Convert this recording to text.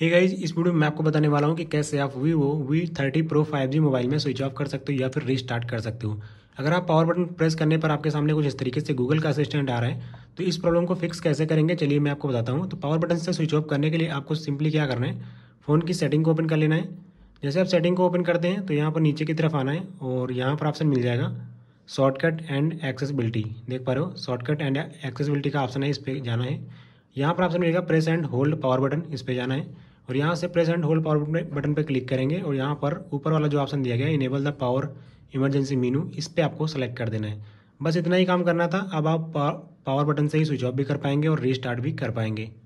Hey guys, इस video में मैं आपको बताने वाला हूँ कि कैसे आप Vivo V30 Pro 5G mobile में स्विच ऑफ कर सकते हो या फिर रीस्टार्ट कर सकते हो। अगर आप पावर बटन प्रेस करने पर आपके सामने कुछ इस तरीके से गूगल का असिस्टेंट आ रहा है, तो इस प्रॉब्लम को फिक्स कैसे करेंगे चलिए मैं आपको बताता हूँ। तो पावर बटन से स्विच ऑफ करने के लिए आपको सिंपली क्या करना है, फ़ोन की सेटिंग को ओपन कर लेना है। जैसे आप सेटिंग को ओपन करते हैं तो यहाँ पर नीचे की तरफ आना है और यहाँ पर ऑप्शन मिल जाएगा शॉर्टकट एंड एक्सेसिबिलिटी। देख पा रहे हो, शॉर्टकट एंड एक्सेसिबिलिटी का ऑप्शन है, इस पर जाना है। यहाँ पर ऑप्शन मिलेगा press and hold power button, इस पर जाना है और यहाँ से press and hold power button पर क्लिक करेंगे और यहाँ पर ऊपर वाला जो ऑप्शन दिया गया है enable the power emergency menu, इस पर आपको सेलेक्ट कर देना है। बस इतना ही काम करना था। अब आप पावर बटन से ही स्विच ऑफ भी कर पाएंगे और रीस्टार्ट भी कर पाएंगे।